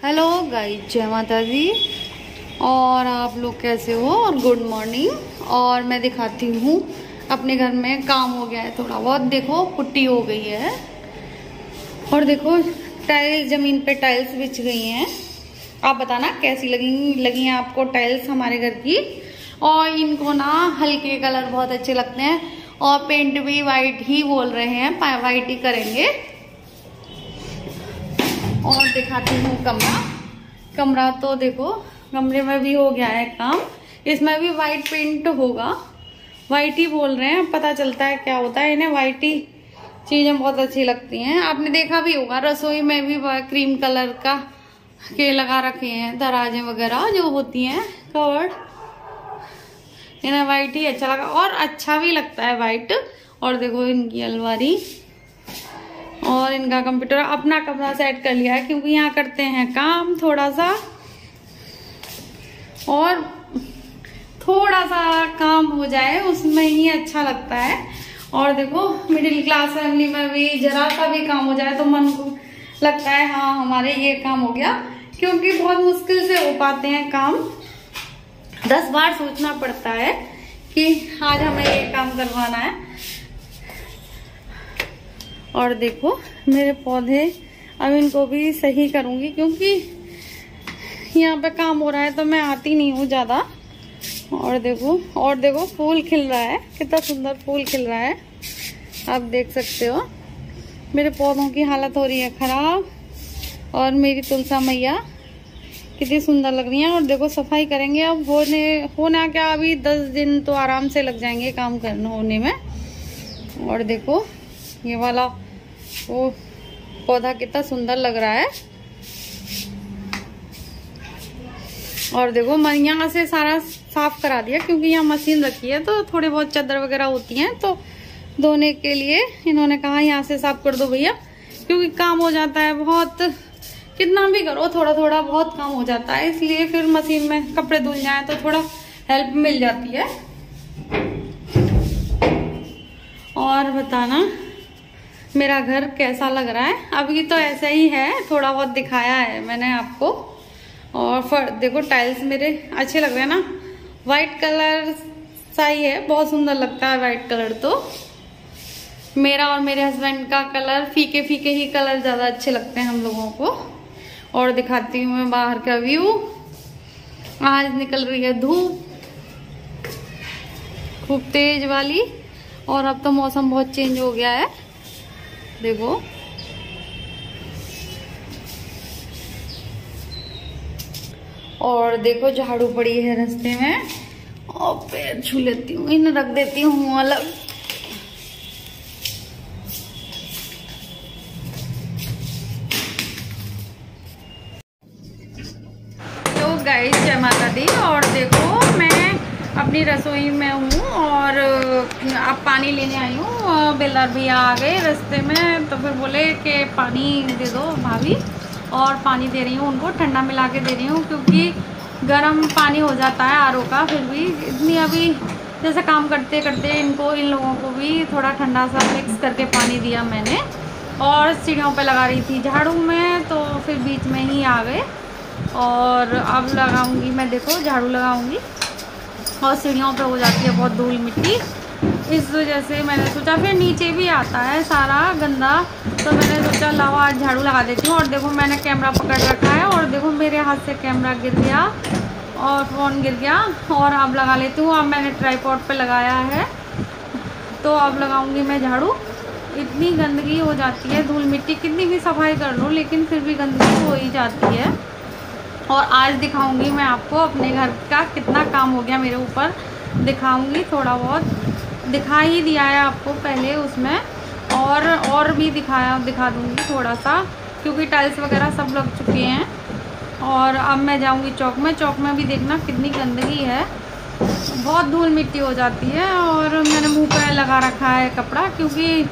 Hello guys, जय माता दी। और आप लोग कैसे हो? और गुड मॉर्निंग। और मैं दिखाती हूँ अपने घर में काम हो गया है थोड़ा बहुत। देखो पुट्टी हो गई है और देखो टाइल्स, जमीन पे टाइल्स बिछ गई हैं। आप बताना कैसी लगी हैं आपको टाइल्स हमारे घर की। और इनको ना हल्के कलर बहुत अच्छे लगते हैं और पेंट भी वाइट ही बोल रहे हैं, वाइट ही करेंगे। और दिखाती हूँ कमरा तो देखो, कमरे में भी हो गया है काम। इसमें भी वाइट पेंट होगा, वाइट ही बोल रहे हैं, पता चलता है क्या होता है। इन्हें वाइट ही चीजें बहुत अच्छी लगती हैं। आपने देखा भी होगा रसोई में भी क्रीम कलर का के लगा रखे हैं दराजें वगैरह जो होती हैं कवर्ड। इन्हें वाइट ही अच्छा लगा और अच्छा भी लगता है वाइट। और देखो इनकी अलमारी और इनका कंप्यूटर। अपना कमरा सेट कर लिया है क्योंकि यहाँ करते हैं काम थोड़ा सा, और थोड़ा सा काम हो जाए उसमें ही अच्छा लगता है। और देखो मिडिल क्लास फैमिली में भी जरा सा भी काम हो जाए तो मन को लगता है हाँ हमारे ये काम हो गया, क्योंकि बहुत मुश्किल से हो पाते हैं काम। 10 बार सोचना पड़ता है कि आज हमें ये काम करवाना है। और देखो मेरे पौधे, अब इनको भी सही करूंगी क्योंकि यहाँ पे काम हो रहा है तो मैं आती नहीं हूँ ज्यादा। और देखो फूल खिल रहा है, कितना सुंदर फूल खिल रहा है, आप देख सकते हो। मेरे पौधों की हालत हो रही है खराब और मेरी तुलसा मैया कितनी सुंदर लग रही है। और देखो सफाई करेंगे अब, होना क्या, अभी 10 दिन तो आराम से लग जाएंगे काम करने होने में। और देखो ये वाला वो पौधा कितना सुंदर लग रहा है। और देखो मैं यहाँ से सारा साफ करा दिया क्योंकि यहाँ मशीन रखी है तो थोड़ी बहुत चादर वगैरह होती हैं तो धोने के लिए इन्होंने कहा यहाँ से साफ कर दो भैया, क्योंकि काम हो जाता है बहुत। कितना भी करो थोड़ा थोड़ा बहुत काम हो जाता है, इसलिए फिर मशीन में कपड़े धुल जाए तो थोड़ा हेल्प मिल जाती है। और बताना मेरा घर कैसा लग रहा है। अभी तो ऐसा ही है, थोड़ा बहुत दिखाया है मैंने आपको। और देखो टाइल्स मेरे अच्छे लग रहे हैं ना, वाइट कलर सा ही है, बहुत सुंदर लगता है वाइट कलर। तो मेरा और मेरे हस्बैंड का कलर फीके फीके ही कलर ज्यादा अच्छे लगते हैं हम लोगों को। और दिखाती हूँ मैं बाहर का व्यू। आज निकल रही है धूप खूब तेज वाली, और अब तो मौसम बहुत चेंज हो गया है। देखो और देखो झाड़ू पड़ी है रास्ते में, और पैर छू लेती हूँ, इन्हें रख देती हूँ अलग। तो गाइस जय माता दी। और देखो मैं अपनी रसोई में हूँ और अब पानी लेने आई हूँ। बिल्डर भैया आ गए रास्ते में तो फिर बोले कि पानी दे दो भाभी, और पानी दे रही हूँ उनको, ठंडा मिला के दे रही हूँ क्योंकि गर्म पानी हो जाता है आरओ का। फिर भी इतनी अभी जैसे काम करते करते इन लोगों को भी थोड़ा ठंडा सा मिक्स करके पानी दिया मैंने। और सीढ़ियों पे लगा रही थी झाड़ू में तो फिर बीच में ही आ गए। और अब लगाऊंगी मैं, देखो झाड़ू लगाऊंगी और सीढ़ियों पे हो जाती है बहुत धूल मिट्टी, इस वजह से मैंने सोचा, फिर नीचे भी आता है सारा गंदा, तो मैंने सोचा लाओ आज झाड़ू लगा देती हूँ। और देखो मैंने कैमरा पकड़ रखा है और देखो मेरे हाथ से कैमरा गिर गया और फ़ोन गिर गया। और अब लगा लेती हूँ, अब मैंने ट्राइपॉड पे लगाया है तो अब लगाऊंगी मैं झाड़ू। इतनी गंदगी हो जाती है, धूल मिट्टी कितनी भी सफाई कर लूँ लेकिन फिर भी गंदगी हो ही जाती है। और आज दिखाऊंगी मैं आपको अपने घर का कितना काम हो गया मेरे ऊपर, दिखाऊंगी। थोड़ा बहुत दिखा ही दिया है आपको पहले उसमें, और भी दिखा दूंगी थोड़ा सा, क्योंकि टाइल्स वगैरह सब लग चुके हैं। और अब मैं जाऊंगी चौक में भी देखना कितनी गंदगी है, बहुत धूल मिट्टी हो जाती है। और मैंने मुंह पे लगा रखा है कपड़ा क्योंकि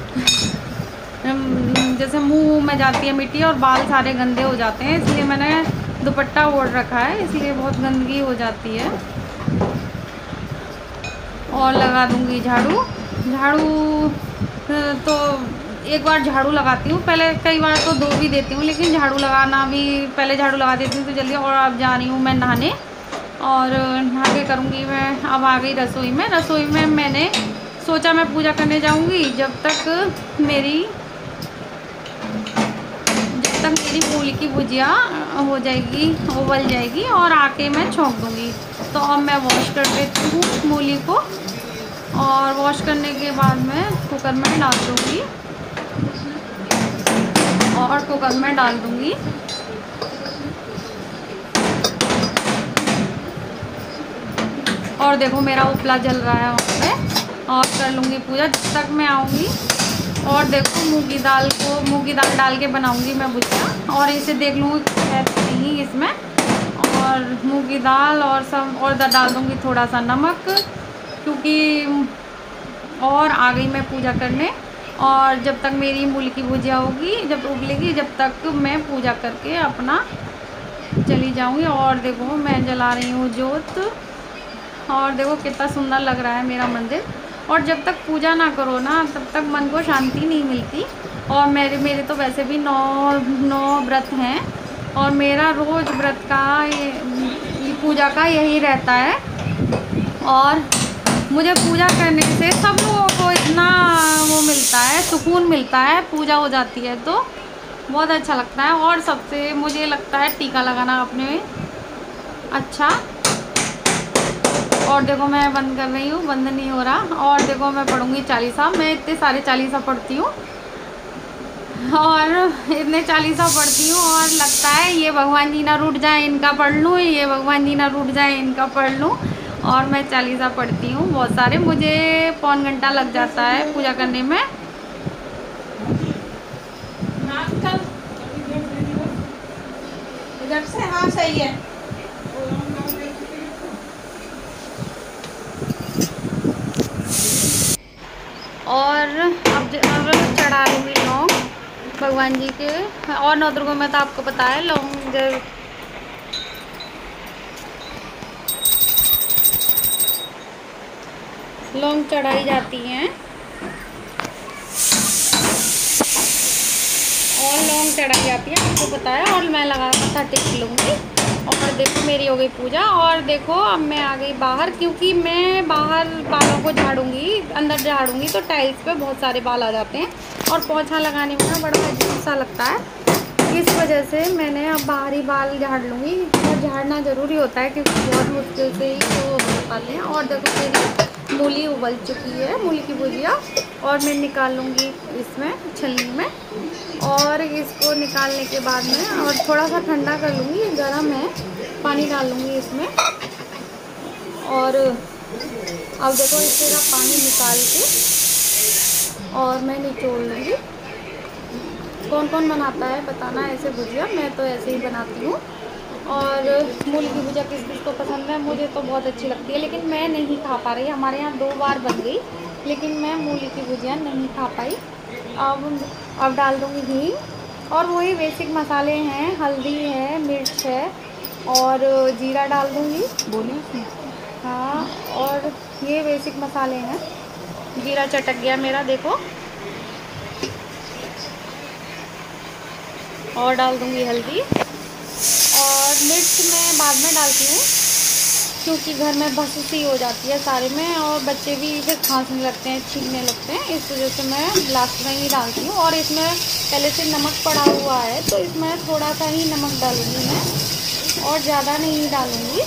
जैसे मुंह में जाती है मिट्टी और बाल सारे गंदे हो जाते हैं, इसलिए मैंने दुपट्टा ओढ़ रखा है, इसलिए बहुत गंदगी हो जाती है। और लगा दूंगी झाड़ू तो एक बार झाड़ू लगाती हूँ, पहले कई बार तो 2 भी देती हूँ, लेकिन झाड़ू लगाना भी पहले झाड़ू लगा देती हूँ तो जल्दी। और अब जा रही हूँ मैं नहाने, और नहा के करूँगी मैं। अब आ गई रसोई में। रसोई में मैंने सोचा मैं पूजा करने जाऊँगी जब तक मेरी मूली की भुजिया हो जाएगी, उबल जाएगी, और आके मैं छौंक दूँगी। तो अब मैं वॉश कर देती हूँ मूली को, और वॉश करने के बाद मैं कुकर में डाल दूँगी, और कुकर में डाल दूँगी। और देखो मेरा उपला जल रहा है वहाँ पे, और कर लूँगी पूजा जब तक मैं आऊँगी। और देखो मूंगी दाल डाल के बनाऊँगी मैं भुजिया, और इसे देख लूँगी है तो नहीं इसमें, और मूंगी दाल और सब, और डाल दूँगी थोड़ा सा नमक, क्योंकि और आ गई मैं पूजा करने। और जब तक मेरी मूली की भुजिया होगी, जब उबलेगी, जब तक मैं पूजा करके अपना चली जाऊँगी। और देखो मैं जला रही हूँ जोत, और देखो कितना सुंदर लग रहा है मेरा मंदिर। और जब तक पूजा ना करो ना, तब तक मन को शांति नहीं मिलती। और मेरे तो वैसे भी 9 व्रत हैं, और मेरा रोज़ व्रत का पूजा का यही रहता है। और मुझे पूजा करने से सब लोगों को इतना वो मिलता है, सुकून मिलता है। पूजा हो जाती है तो बहुत अच्छा लगता है। और सबसे मुझे लगता है टीका लगाना अपने में अच्छा। और देखो मैं बंद कर रही हूँ, बंद नहीं हो रहा। और देखो मैं पढ़ूँगी चालीसा। मैं इतने सारे चालीसा पढ़ती हूँ, और इतने चालीसा पढ़ती हूँ, और लगता है ये भगवान जी ना रूठ जाए इनका पढ़ लूँ, ये भगवान जी ना रूठ जाए इनका पढ़ लूँ। और मैं चालीसा पढ़ती हूँ बहुत सारे, मुझे पौन घंटा लग जाता है पूजा करने में। इधर से हाँ सही है। और अब चढ़ा लूँगी लौंग भगवान जी के। और नवदुर्गों में तो आपको पता है लौंग चढ़ाई जाती हैं, और लौंग चढ़ाई जाती है, आपको पता है। और मैं लगा कर टिक लूँगी। और देखो मेरी हो गई पूजा। और देखो अब मैं आ गई बाहर, क्योंकि मैं बाहर बालों को झाड़ूंगी, अंदर झाड़ूंगी तो टाइल्स पे बहुत सारे बाल आ जाते हैं, और पोंछा लगाने में ना बड़ा अजीब सा लगता है। इस वजह से मैंने अब बाहर ही बाल झाड़ लूँगी। और झाड़ना ज़रूरी होता है, क्योंकि बहुत मुश्किल से ही तो हो पाते हैं। और देखो मेरी मूली उबल चुकी है, मूली की भुजिया, और मैं निकाल लूँगी इसमें छलनी में। और इसको निकालने के बाद में और थोड़ा सा ठंडा कर लूँगी, ये गर्म है, पानी डाल लूँगी इसमें। और अब देखो इससे का पानी निकाल के और मैं निचोड़ लूँगी। कौन कौन बनाता है बताना ऐसे भुजिया, मैं तो ऐसे ही बनाती हूँ। और मूली की भुजिया किस किस को पसंद है, मुझे तो बहुत अच्छी लगती है, लेकिन मैं नहीं खा पा रही। हमारे यहाँ 2 बार बन गई, लेकिन मैं मूली की भुजिया नहीं खा पाई। अब डाल दूँगी घी, और वही बेसिक मसाले हैं, हल्दी है, मिर्च है, और जीरा डाल दूँगी। बोलिए। हाँ, और ये बेसिक मसाले हैं। जीरा चटक गया मेरा, देखो। और डाल दूँगी हल्दी, और मिर्च मैं बाद में डालती हूँ, क्योंकि घर में भसुसी हो जाती है सारे में, और बच्चे भी फिर खांसने लगते हैं, छींकने लगते हैं। इस वजह से मैं लास्ट में ही डालती हूँ। और इसमें पहले से नमक पड़ा हुआ है, तो इसमें थोड़ा सा ही नमक डालूँगी मैं, और ज़्यादा नहीं डालूँगी।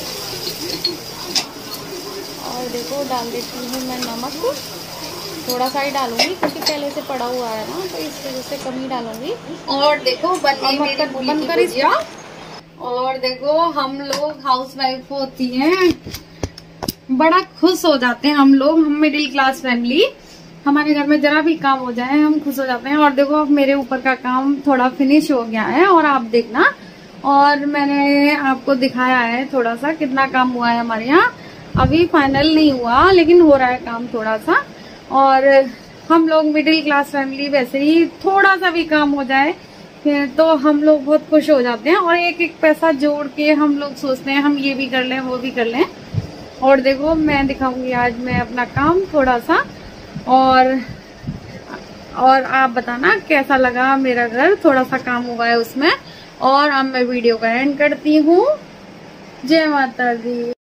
और देखो डाल देती हूँ मैं नमक, थोड़ा सा ही डालूँगी, क्योंकि पहले से पड़ा हुआ है ना, तो इस वजह से कम ही डालूँगी। और देखो बंद कर इसको। और देखो हम लोग हाउस वाइफ होती हैं, बड़ा खुश हो जाते हैं हम लोग, हम मिडिल क्लास फैमिली। हमारे घर में जरा भी काम हो जाए हम खुश हो जाते हैं। और देखो अब मेरे ऊपर का काम थोड़ा फिनिश हो गया है, और आप देखना। और मैंने आपको दिखाया है थोड़ा सा कितना काम हुआ है हमारे यहाँ। अभी फाइनल नहीं हुआ, लेकिन हो रहा है काम थोड़ा सा। और हम लोग मिडिल क्लास फैमिली, वैसे ही थोड़ा सा भी काम हो जाए तो हम लोग बहुत खुश हो जाते हैं, और एक एक पैसा जोड़ के हम लोग सोचते हैं हम ये भी कर लें, वो भी कर लें। और देखो मैं दिखाऊंगी आज मैं अपना काम थोड़ा सा। और और आप बताना कैसा लगा मेरा घर, थोड़ा सा काम हुआ है उसमें। और अब मैं वीडियो का एंड करती हूँ। जय माता दी।